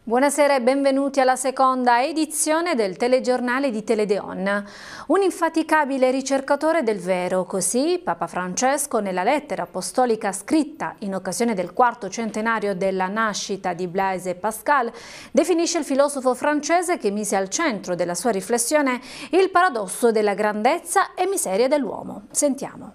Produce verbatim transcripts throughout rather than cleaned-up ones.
Buonasera e benvenuti alla seconda edizione del telegiornale di Teledeon. Un infaticabile ricercatore del vero, così Papa Francesco nella lettera apostolica scritta in occasione del quarto centenario della nascita di Blaise Pascal definisce il filosofo francese che mise al centro della sua riflessione il paradosso della grandezza e miseria dell'uomo. Sentiamo.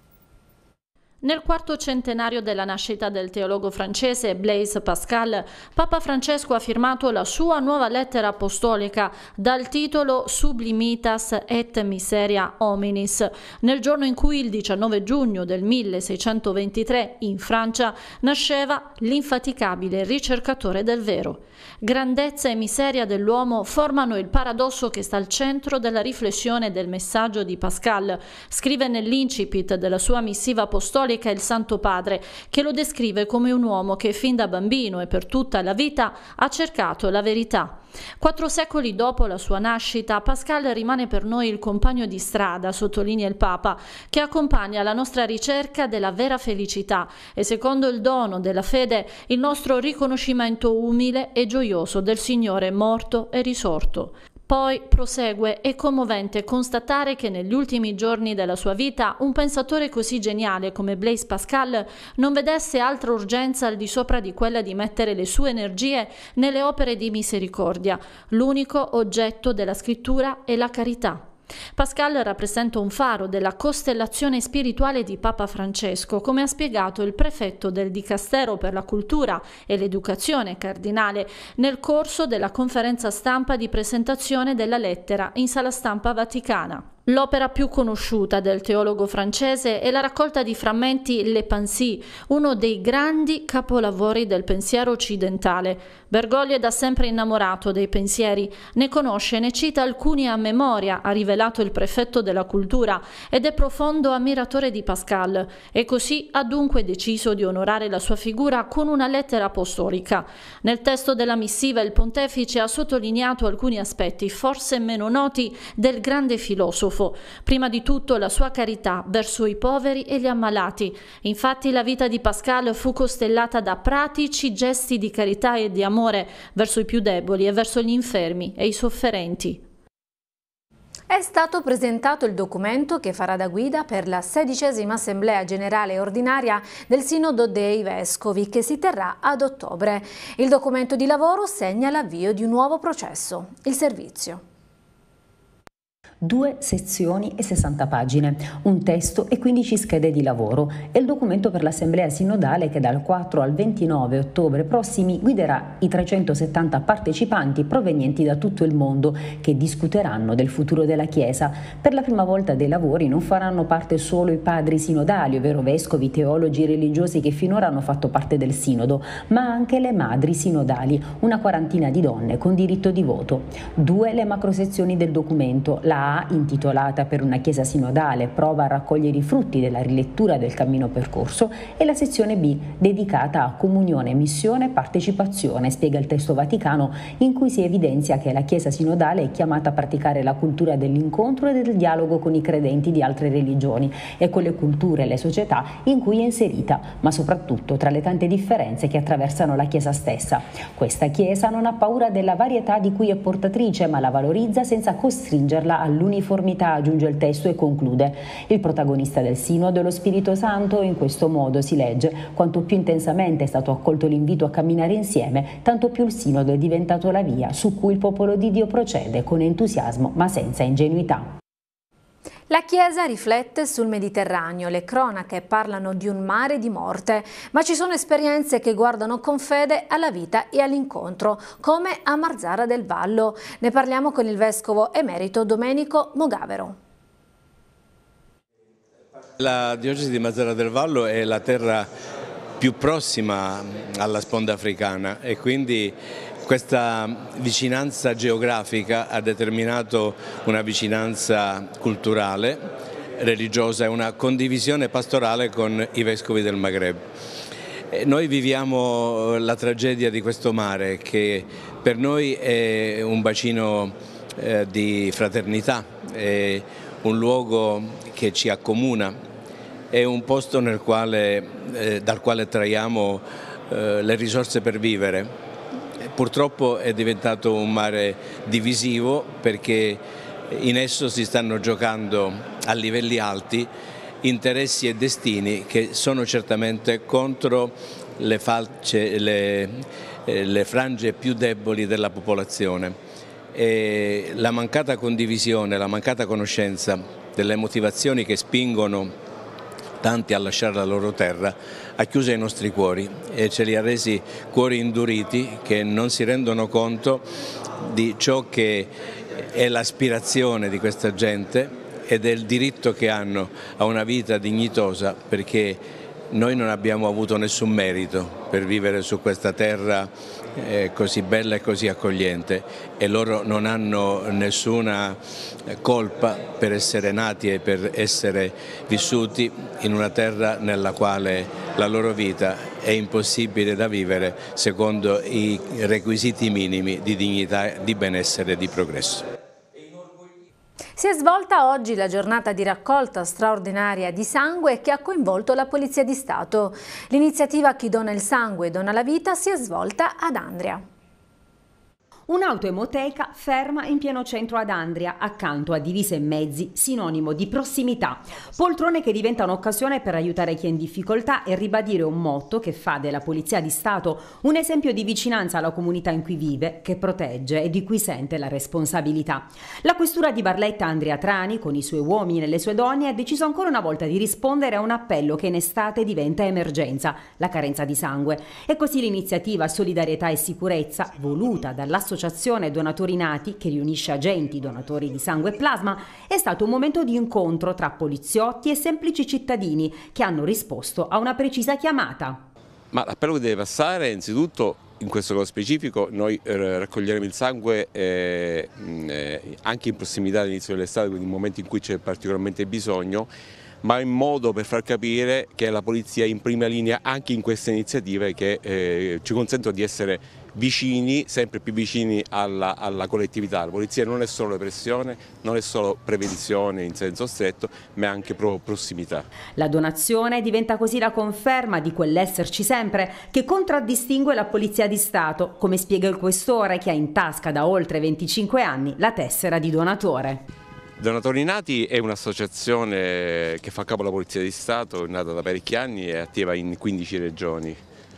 Nel quarto centenario della nascita del teologo francese Blaise Pascal, Papa Francesco ha firmato la sua nuova lettera apostolica dal titolo Sublimitas et Miseria Hominis, nel giorno in cui il diciannove giugno del milleseicentoventitré in Francia nasceva l'infaticabile ricercatore del vero. Grandezza e miseria dell'uomo formano il paradosso che sta al centro della riflessione del messaggio di Pascal, scrive nell'incipit della sua missiva apostolica il Santo Padre, che lo descrive come un uomo che fin da bambino e per tutta la vita ha cercato la verità. Quattro secoli dopo la sua nascita, Pascal rimane per noi il compagno di strada, sottolinea il Papa, che accompagna la nostra ricerca della vera felicità e, secondo il dono della fede, il nostro riconoscimento umile e gioioso del Signore morto e risorto. Poi prosegue: è commovente constatare che negli ultimi giorni della sua vita un pensatore così geniale come Blaise Pascal non vedesse altra urgenza al di sopra di quella di mettere le sue energie nelle opere di misericordia. L'unico oggetto della scrittura è la carità. Pascal rappresenta un faro della costellazione spirituale di Papa Francesco, come ha spiegato il prefetto del Dicastero per la Cultura e l'Educazione cardinale nel corso della conferenza stampa di presentazione della lettera in Sala Stampa Vaticana. L'opera più conosciuta del teologo francese è la raccolta di frammenti Le Pensées, uno dei grandi capolavori del pensiero occidentale. Bergoglio è da sempre innamorato dei pensieri, ne conosce e ne cita alcuni a memoria, ha rivelato il prefetto della cultura, ed è profondo ammiratore di Pascal, e così ha dunque deciso di onorare la sua figura con una lettera apostolica. Nel testo della missiva il pontefice ha sottolineato alcuni aspetti, forse meno noti, del grande filosofo. Prima di tutto la sua carità verso i poveri e gli ammalati. Infatti la vita di Pascal fu costellata da pratici gesti di carità e di amore verso i più deboli e verso gli infermi e i sofferenti. È stato presentato il documento che farà da guida per la sedicesima Assemblea Generale Ordinaria del Sinodo dei Vescovi, che si terrà ad ottobre. Il documento di lavoro segna l'avvio di un nuovo processo, il servizio. Due sezioni e sessanta pagine, un testo e quindici schede di lavoro. È il documento per l'Assemblea Sinodale che dal quattro al ventinove ottobre prossimi guiderà i trecentosettanta partecipanti provenienti da tutto il mondo che discuteranno del futuro della Chiesa. Per la prima volta dei lavori non faranno parte solo i padri sinodali, ovvero vescovi, teologi, religiosi che finora hanno fatto parte del Sinodo, ma anche le madri sinodali, una quarantina di donne con diritto di voto. Due le macrosezioni del documento, la A, intitolata Per una Chiesa sinodale, prova a raccogliere i frutti della rilettura del cammino percorso, e la sezione B, dedicata a comunione, missione e partecipazione, spiega il testo Vaticano, in cui si evidenzia che la Chiesa sinodale è chiamata a praticare la cultura dell'incontro e del dialogo con i credenti di altre religioni e con le culture e le società in cui è inserita, ma soprattutto tra le tante differenze che attraversano la Chiesa stessa. Questa Chiesa non ha paura della varietà di cui è portatrice, ma la valorizza senza costringerla all'uniformità, aggiunge il testo e conclude. Il protagonista del Sinodo è lo Spirito Santo, e in questo modo si legge: quanto più intensamente è stato accolto l'invito a camminare insieme, tanto più il Sinodo è diventato la via su cui il popolo di Dio procede con entusiasmo ma senza ingenuità. La Chiesa riflette sul Mediterraneo, le cronache parlano di un mare di morte, ma ci sono esperienze che guardano con fede alla vita e all'incontro, come a Marzara del Vallo. Ne parliamo con il vescovo emerito Domenico Mogavero. La diocesi di Marzara del Vallo è la terra più prossima alla sponda africana e quindi questa vicinanza geografica ha determinato una vicinanza culturale, religiosa e una condivisione pastorale con i vescovi del Maghreb. Noi viviamo la tragedia di questo mare che per noi è un bacino eh, di fraternità, è un luogo che ci accomuna, è un posto nel quale, eh, dal quale traiamo eh, le risorse per vivere. purtroppo è diventato un mare divisivo, perché in esso si stanno giocando a livelli alti interessi e destini che sono certamente contro le, falce, le, le frange più deboli della popolazione. E la mancata condivisione, la mancata conoscenza delle motivazioni che spingono tanti a lasciare la loro terra ha chiuso i nostri cuori e ce li ha resi cuori induriti, che non si rendono conto di ciò che è l'aspirazione di questa gente e del diritto che hanno a una vita dignitosa, perché noi non abbiamo avuto nessun merito per vivere su questa terra eh, così bella e così accogliente, e loro non hanno nessuna colpa per essere nati e per essere vissuti in una terra nella quale la loro vita è impossibile da vivere secondo i requisiti minimi di dignità, di benessere e di progresso. Si è svolta oggi la giornata di raccolta straordinaria di sangue che ha coinvolto la Polizia di Stato. L'iniziativa Chi dona il sangue dona la vita si è svolta ad Andria. Un'autoemoteca ferma in pieno centro ad Andria, accanto a Divise e Mezzi, sinonimo di prossimità. Poltrone che diventano occasione per aiutare chi è in difficoltà e ribadire un motto che fa della Polizia di Stato un esempio di vicinanza alla comunità in cui vive, che protegge e di cui sente la responsabilità. La questura di Barletta Andria Trani, con i suoi uomini e le sue donne, ha deciso ancora una volta di rispondere a un appello che in estate diventa emergenza, la carenza di sangue. E così l'iniziativa Solidarietà e Sicurezza, voluta dall'associazione Donatori Nati, che riunisce agenti donatori di sangue e plasma, è stato un momento di incontro tra poliziotti e semplici cittadini che hanno risposto a una precisa chiamata. Ma l'appello che deve passare, innanzitutto, in questo caso specifico, noi eh, raccoglieremo il sangue eh, eh, anche in prossimità all'inizio dell'estate, quindi in momenti in cui c'è particolarmente bisogno, ma in modo per far capire che la polizia è in prima linea anche in queste iniziative che eh, ci consentono di essere vicini, sempre più vicini alla, alla collettività. La polizia non è solo repressione, non è solo prevenzione in senso stretto, ma è anche proprio prossimità. La donazione diventa così la conferma di quell'esserci sempre che contraddistingue la Polizia di Stato, come spiega il questore che ha in tasca da oltre venticinque anni la tessera di donatore. Donatori Nati è un'associazione che fa capo alla Polizia di Stato, è nata da parecchi anni e è attiva in quindici regioni.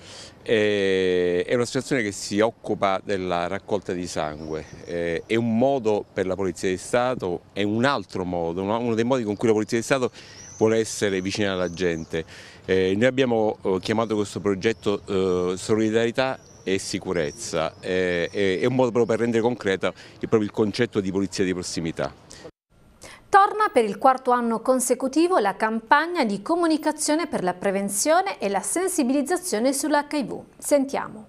È un'associazione che si occupa della raccolta di sangue, è un modo per la Polizia di Stato, è un altro modo, uno dei modi con cui la Polizia di Stato vuole essere vicina alla gente. Noi abbiamo chiamato questo progetto Solidarietà e Sicurezza, è un modo proprio per rendere concreto proprio il concetto di polizia di prossimità. Torna per il quarto anno consecutivo la campagna di comunicazione per la prevenzione e la sensibilizzazione sull'H I V. Sentiamo.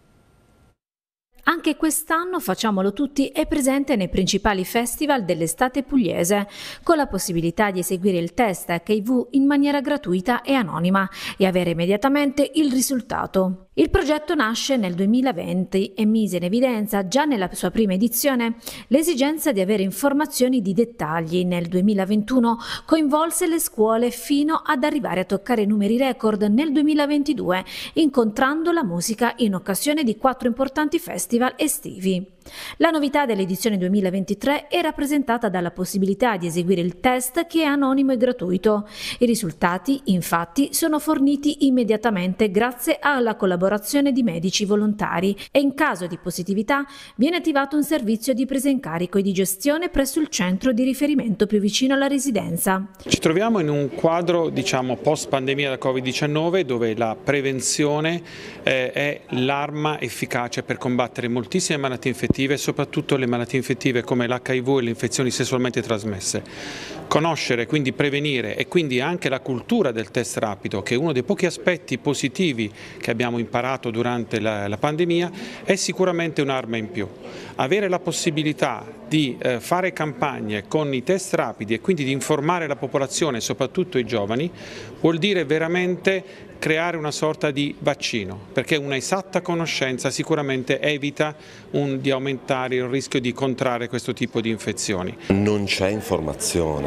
Anche quest'anno Facciamolo Tutti è presente nei principali festival dell'estate pugliese, con la possibilità di eseguire il test H I V in maniera gratuita e anonima e avere immediatamente il risultato. Il progetto nasce nel duemilaventi e mise in evidenza già nella sua prima edizione l'esigenza di avere informazioni di dettagli. Nel duemilaventuno coinvolse le scuole fino ad arrivare a toccare numeri record nel duemilaventidue, incontrando la musica in occasione di quattro importanti festival estivi. La novità dell'edizione duemilaventitré è rappresentata dalla possibilità di eseguire il test, che è anonimo e gratuito. I risultati, infatti, sono forniti immediatamente grazie alla collaborazione di medici volontari e in caso di positività viene attivato un servizio di presa in carico e di gestione presso il centro di riferimento più vicino alla residenza. Ci troviamo in un quadro, diciamo, post pandemia da Covid diciannove, dove la prevenzione eh, è l'arma efficace per combattere moltissime malattie infettive, soprattutto le malattie infettive come l'H I V e le infezioni sessualmente trasmesse. Conoscere, quindi prevenire, e quindi anche la cultura del test rapido, che è uno dei pochi aspetti positivi che abbiamo imparato durante la, la pandemia, è sicuramente un'arma in più. Avere la possibilità di eh, fare campagne con i test rapidi e quindi di informare la popolazione, soprattutto i giovani, vuol dire veramente creare una sorta di vaccino, perché una esatta conoscenza sicuramente evita un, di aumentare il rischio di contrarre questo tipo di infezioni. Non c'è informazione,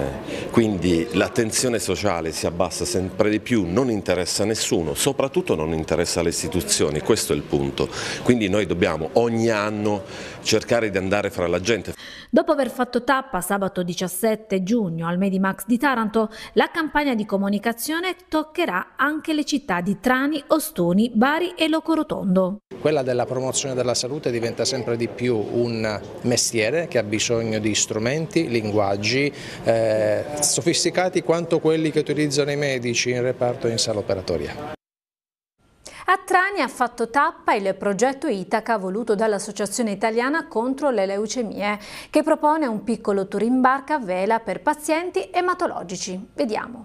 quindi l'attenzione sociale si abbassa sempre di più, non interessa nessuno, soprattutto non interessa le istituzioni, questo è il punto, quindi noi dobbiamo ogni anno cercare di andare fra la gente. Dopo aver fatto tappa sabato diciassette giugno al Medimax di Taranto, la campagna di comunicazione toccherà anche le città di Trani, Ostuni, Bari e Locorotondo. Quella della promozione della salute diventa sempre di più un mestiere che ha bisogno di strumenti, linguaggi eh, sofisticati quanto quelli che utilizzano i medici in reparto e in sala operatoria. A Trani ha fatto tappa il progetto Itaca voluto dall'Associazione Italiana contro le leucemie, che propone un piccolo tour in barca a vela per pazienti ematologici. Vediamo.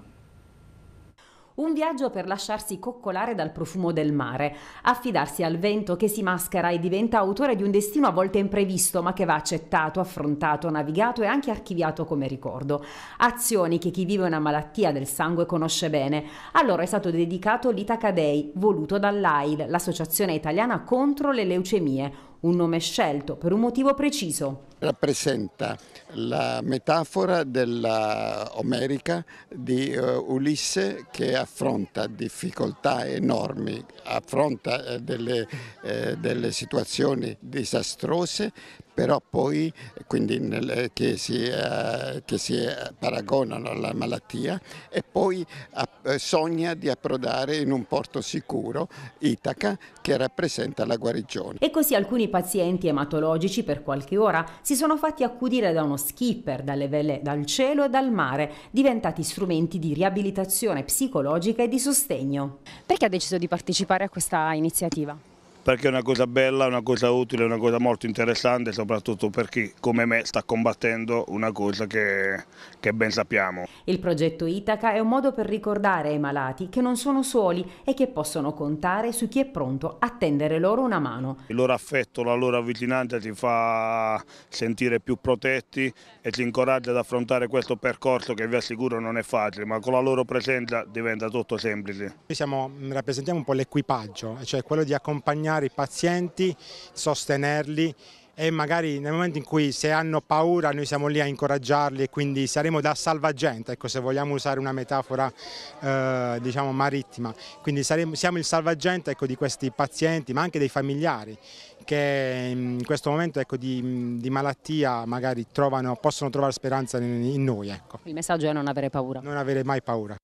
Un viaggio per lasciarsi coccolare dal profumo del mare, affidarsi al vento che si maschera e diventa autore di un destino a volte imprevisto ma che va accettato, affrontato, navigato e anche archiviato come ricordo. Azioni che chi vive una malattia del sangue conosce bene. Allora è stato dedicato l'Itaca Day, voluto dall'A I L, l'Associazione Italiana contro le leucemie, un nome scelto per un motivo preciso. Rappresenta la metafora della omerica di uh, Ulisse che affronta difficoltà enormi, affronta eh, delle, eh, delle situazioni disastrose, però poi quindi nel, che, si, eh, che si paragonano alla malattia e poi eh, sogna di approdare in un porto sicuro, Itaca, che rappresenta la guarigione. E così alcuni pazienti ematologici per qualche ora si sono fatti accudire da uno skipper, dalle vele dal cielo e dal mare, diventati strumenti di riabilitazione psicologica e di sostegno. Perché ha deciso di partecipare a questa iniziativa? Perché è una cosa bella, una cosa utile, una cosa molto interessante, soprattutto per chi come me sta combattendo una cosa che, che ben sappiamo. Il progetto Itaca è un modo per ricordare ai malati che non sono soli e che possono contare su chi è pronto a tendere loro una mano. Il loro affetto, la loro vicinanza ci fa sentire più protetti e ci incoraggia ad affrontare questo percorso che vi assicuro non è facile, ma con la loro presenza diventa tutto semplice. Noi siamo, rappresentiamo un po' l'equipaggio, cioè quello di accompagnare i pazienti, sostenerli e magari nel momento in cui se hanno paura noi siamo lì a incoraggiarli e quindi saremo da salvagente, ecco, se vogliamo usare una metafora eh, diciamo marittima, quindi saremo, siamo il salvagente, ecco, di questi pazienti ma anche dei familiari che in questo momento, ecco, di, di malattia magari trovano, possono trovare speranza in, in noi. Ecco. Il messaggio è non avere paura. Non avere mai paura.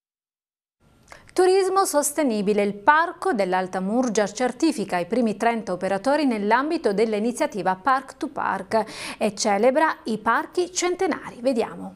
Turismo sostenibile. Il Parco dell'Alta Murgia certifica i primi trenta operatori nell'ambito dell'iniziativa Park to Park e celebra i parchi centenari. Vediamo.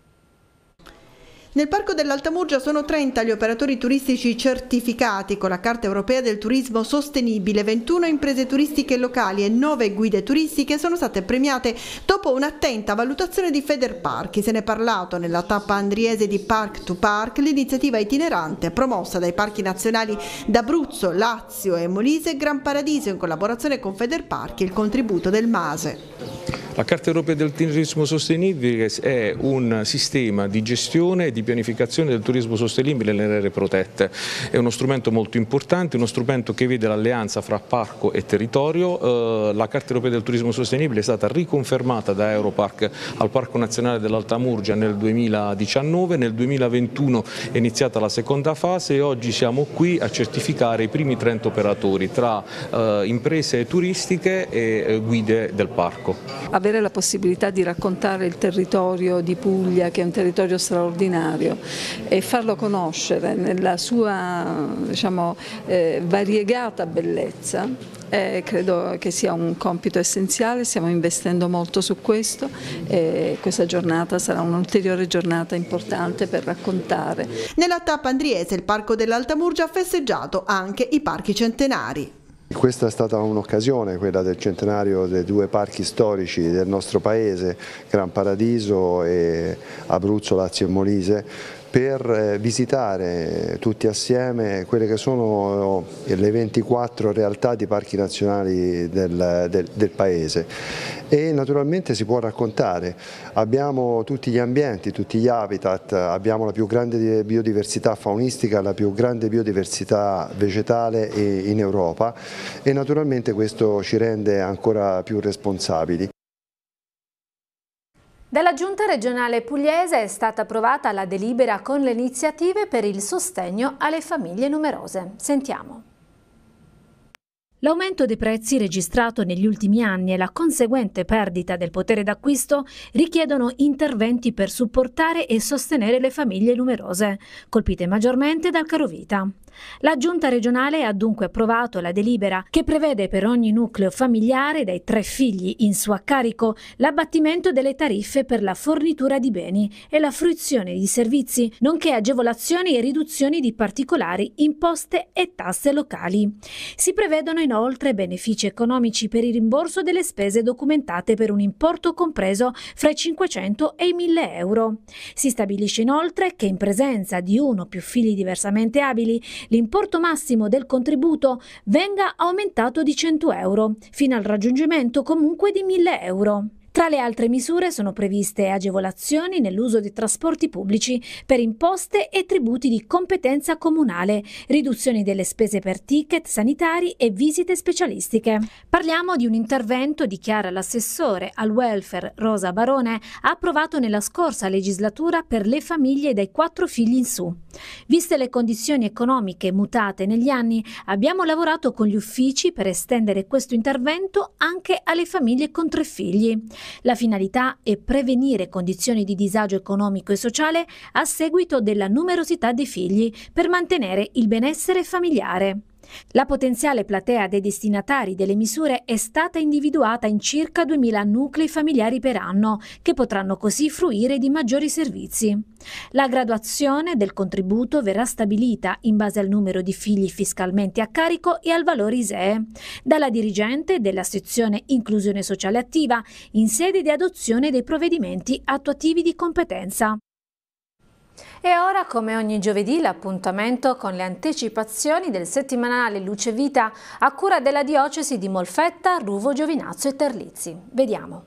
Nel Parco dell'Alta Murgia sono trenta gli operatori turistici certificati con la Carta Europea del Turismo Sostenibile. ventuno imprese turistiche locali e nove guide turistiche sono state premiate dopo un'attenta valutazione di Federparchi. Se ne è parlato nella tappa andriese di Park to Park, l'iniziativa itinerante promossa dai parchi nazionali d'Abruzzo, Lazio e Molise e Gran Paradiso in collaborazione con Federparchi e il contributo del MASE. La Carta Europea del Turismo Sostenibile è un sistema di gestione e di pianificazione del turismo sostenibile nelle aree protette. È uno strumento molto importante, uno strumento che vede l'alleanza fra parco e territorio. La Carta Europea del Turismo Sostenibile è stata riconfermata da Europark al Parco Nazionale dell'Alta Murgia nel duemiladiciannove, nel duemilaventuno è iniziata la seconda fase e oggi siamo qui a certificare i primi trenta operatori tra eh, imprese turistiche e eh, guide del parco. Avere la possibilità di raccontare il territorio di Puglia, che è un territorio straordinario, e farlo conoscere nella sua, diciamo, eh, variegata bellezza, eh, credo che sia un compito essenziale. Stiamo investendo molto su questo e questa giornata sarà un'ulteriore giornata importante per raccontare. Nella tappa andriese il Parco dell'Alta Murgia ha festeggiato anche i parchi centenari. Questa è stata un'occasione, quella del centenario dei due parchi storici del nostro paese, Gran Paradiso e Abruzzo, Lazio e Molise, per visitare tutti assieme quelle che sono le ventiquattro realtà di parchi nazionali del, del, del paese. E naturalmente si può raccontare, abbiamo tutti gli ambienti, tutti gli habitat, abbiamo la più grande biodiversità faunistica, la più grande biodiversità vegetale in Europa e naturalmente questo ci rende ancora più responsabili. Dalla Giunta regionale pugliese è stata approvata la delibera con le iniziative per il sostegno alle famiglie numerose. Sentiamo. L'aumento dei prezzi registrato negli ultimi anni e la conseguente perdita del potere d'acquisto richiedono interventi per supportare e sostenere le famiglie numerose, colpite maggiormente dal carovita. La Giunta regionale ha dunque approvato la delibera che prevede per ogni nucleo familiare dai tre figli in suo carico l'abbattimento delle tariffe per la fornitura di beni e la fruizione di servizi, nonché agevolazioni e riduzioni di particolari imposte e tasse locali. Si prevedono inoltre benefici economici per il rimborso delle spese documentate per un importo compreso fra i cinquecento e i mille euro. Si stabilisce inoltre che in presenza di uno o più figli diversamente abili l'importo massimo del contributo venga aumentato di cento euro, fino al raggiungimento comunque di mille euro. Tra le altre misure sono previste agevolazioni nell'uso dei trasporti pubblici per imposte e tributi di competenza comunale, riduzioni delle spese per ticket sanitari e visite specialistiche. Parliamo di un intervento, dichiara l'assessore al welfare Rosa Barone, approvato nella scorsa legislatura per le famiglie dai quattro figli in su. Viste le condizioni economiche mutate negli anni, abbiamo lavorato con gli uffici per estendere questo intervento anche alle famiglie con tre figli. La finalità è prevenire condizioni di disagio economico e sociale a seguito della numerosità dei figli per mantenere il benessere familiare. La potenziale platea dei destinatari delle misure è stata individuata in circa duemila nuclei familiari per anno, che potranno così fruire di maggiori servizi. La graduazione del contributo verrà stabilita in base al numero di figli fiscalmente a carico e al valore I S E E, dalla dirigente della sezione Inclusione Sociale Attiva in sede di adozione dei provvedimenti attuativi di competenza. E ora, come ogni giovedì, l'appuntamento con le anticipazioni del settimanale Luce Vita a cura della diocesi di Molfetta, Ruvo, Giovinazzo e Terlizzi. Vediamo.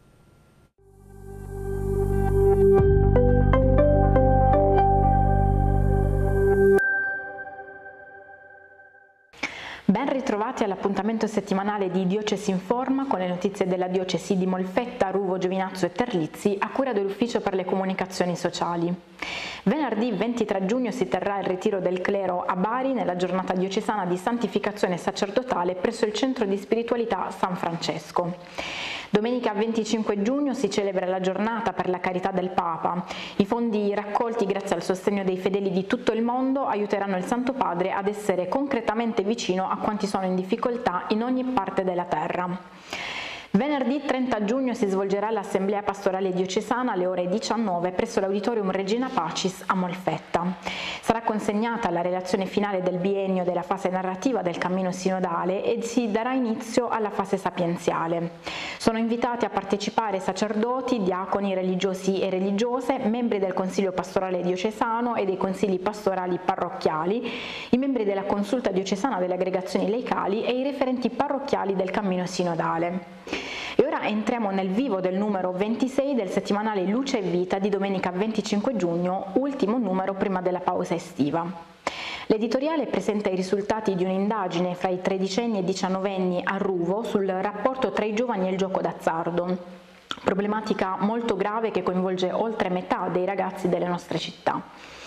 Ben ritrovati all'appuntamento settimanale di Diocesi Informa con le notizie della diocesi di Molfetta, Ruvo, Giovinazzo e Terlizzi a cura dell'Ufficio per le Comunicazioni Sociali. Venerdì ventitré giugno si terrà il ritiro del clero a Bari nella giornata diocesana di santificazione sacerdotale presso il Centro di Spiritualità San Francesco. Domenica venticinque giugno si celebra la giornata per la carità del Papa. I fondi raccolti grazie al sostegno dei fedeli di tutto il mondo aiuteranno il Santo Padre ad essere concretamente vicino a quanti sono in difficoltà in ogni parte della terra. Venerdì trenta giugno si svolgerà l'Assemblea Pastorale Diocesana alle ore diciannove presso l'Auditorium Regina Pacis a Molfetta. Sarà consegnata la relazione finale del biennio della fase narrativa del cammino sinodale e si darà inizio alla fase sapienziale. Sono invitati a partecipare sacerdoti, diaconi, religiosi e religiose, membri del Consiglio Pastorale Diocesano e dei consigli pastorali parrocchiali, i membri della Consulta Diocesana delle Aggregazioni Laicali e i referenti parrocchiali del cammino sinodale. E ora entriamo nel vivo del numero ventisei del settimanale Luce e Vita di domenica venticinque giugno, ultimo numero prima della pausa estiva. L'editoriale presenta i risultati di un'indagine fra i tredicenni e diciannovenni a Ruvo sul rapporto tra i giovani e il gioco d'azzardo, problematica molto grave che coinvolge oltre metà dei ragazzi delle nostre città.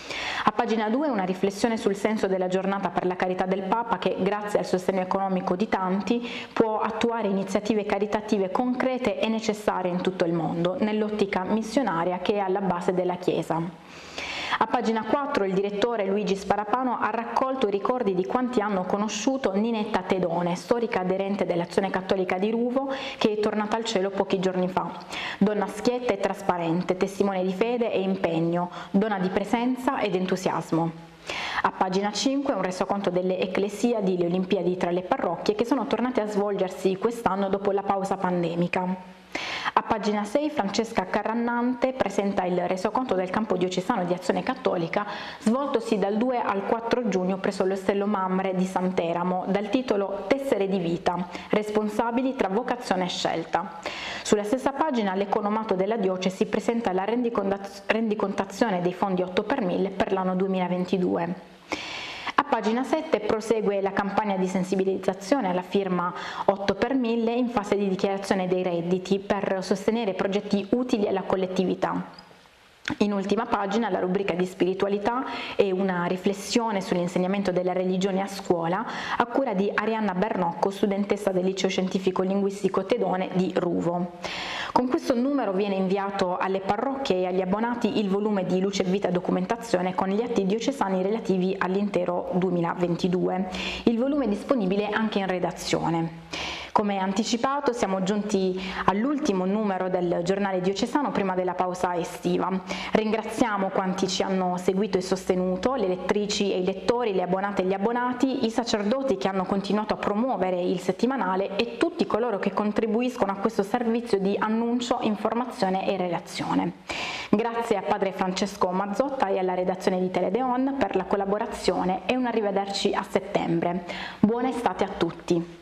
A pagina due una riflessione sul senso della giornata per la carità del Papa che, grazie al sostegno economico di tanti, può attuare iniziative caritative concrete e necessarie in tutto il mondo, nell'ottica missionaria che è alla base della Chiesa. A pagina quattro il direttore Luigi Sparapano ha raccolto i ricordi di quanti hanno conosciuto Ninetta Tedone, storica aderente dell'Azione Cattolica di Ruvo, che è tornata al cielo pochi giorni fa. Donna schietta e trasparente, testimone di fede e impegno, donna di presenza ed entusiasmo. A pagina cinque un resoconto delle ecclesiadi, le Olimpiadi tra le parrocchie che sono tornate a svolgersi quest'anno dopo la pausa pandemica. A pagina sei Francesca Carrannante presenta il resoconto del campo diocesano di Azione Cattolica svoltosi dal due al quattro giugno presso l'Ostello Mamre di Sant'Eramo dal titolo Tessere di vita, responsabili tra vocazione e scelta. Sulla stessa pagina l'economato della diocesi presenta la rendicontazione dei fondi otto per mille per l'anno duemilaventidue. A pagina sette prosegue la campagna di sensibilizzazione alla firma otto per mille in fase di dichiarazione dei redditi per sostenere progetti utili alla collettività. In ultima pagina la rubrica di spiritualità e una riflessione sull'insegnamento della religione a scuola a cura di Arianna Bernocco, studentessa del Liceo Scientifico Linguistico Tedone di Ruvo. Con questo numero viene inviato alle parrocchie e agli abbonati il volume di Luce e Vita Documentazione con gli atti diocesani relativi all'intero duemilaventidue. Il volume è disponibile anche in redazione. Come anticipato siamo giunti all'ultimo numero del giornale diocesano prima della pausa estiva. Ringraziamo quanti ci hanno seguito e sostenuto, le lettrici e i lettori, le abbonate e gli abbonati, i sacerdoti che hanno continuato a promuovere il settimanale e tutti coloro che contribuiscono a questo servizio di annuncio, informazione e relazione. Grazie a padre Francesco Mazzotta e alla redazione di Teledeon per la collaborazione e un arrivederci a settembre. Buona estate a tutti.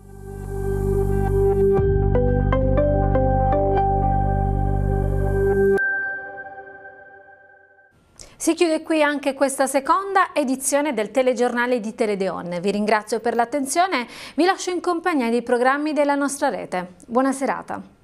Si chiude qui anche questa seconda edizione del telegiornale di Teledeon. Vi ringrazio per l'attenzione, vi lascio in compagnia dei programmi della nostra rete. Buona serata.